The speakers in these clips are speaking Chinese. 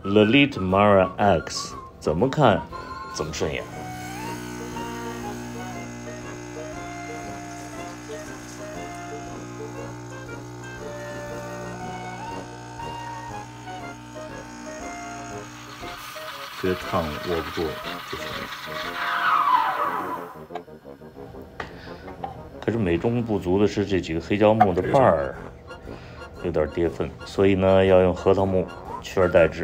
Lilith Mara X 怎么看怎么顺眼。这个烫握不住，不行。可是美中不足的是，这几个黑胶木的把儿有点跌份，所以呢，要用核桃木取而代之。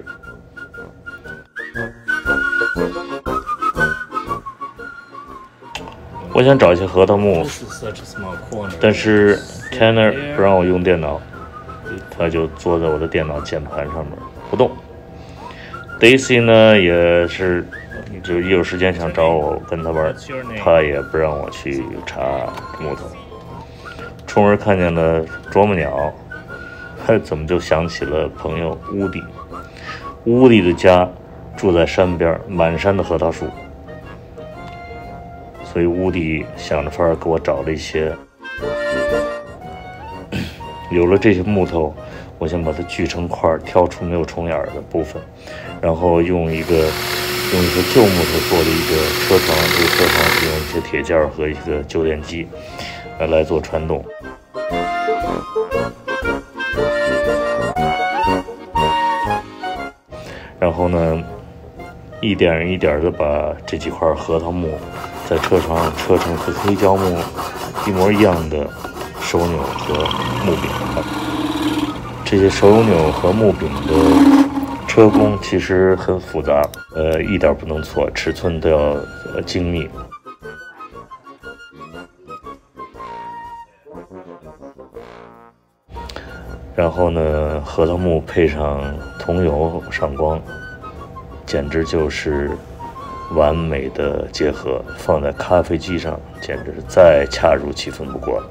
我想找一些核桃木，但是 Tanner 不让我用电脑，他就坐在我的电脑键盘上面不动。Daisy 呢也是，就一有时间想找我跟他玩，他也不让我去查木头。冲而看见了啄木鸟，怎么就想起了朋友乌迪？乌迪的家住在山边，满山的核桃树，所以乌迪想着法儿给我找了一些。有了这些木头，我想把它锯成块，挑出没有虫眼的部分，然后用一个旧木头做的一个车床，这个车床用一些铁件和一个旧电机来做传动。然后呢，一点一点的把这几块核桃木在车床上车成和黑胶木一模一样的手钮和木柄。这些手钮和木柄的车工其实很复杂，一点不能错，尺寸都要精密。然后呢，核桃木配上桐油上光，简直就是完美的结合，放在咖啡机上简直是再恰如其分不过了。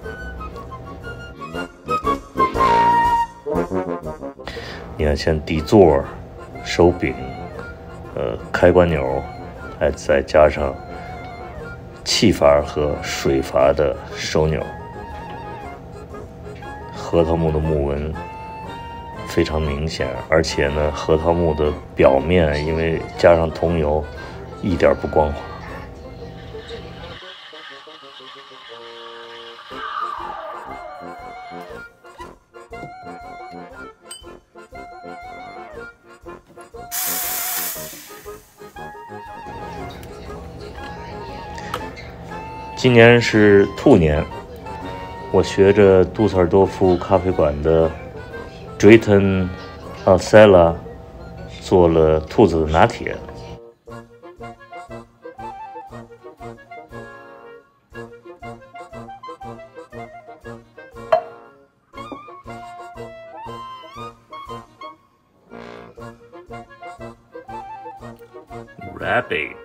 你看，像底座、手柄、开关钮，还再加上气阀和水阀的手钮，核桃木的木纹非常明显，而且呢，核桃木的表面因为加上桐油，一点不光滑。今年是兔年，我学着杜塞尔多夫咖啡馆的 Drayton Alsella 做了兔子的拿铁。Rabbit。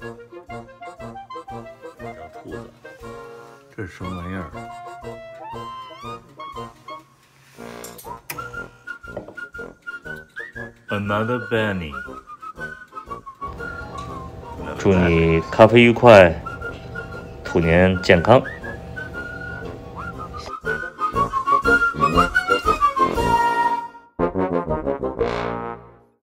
兔子，这是什么玩意儿？Another Benny。祝你咖啡愉快，兔年健康。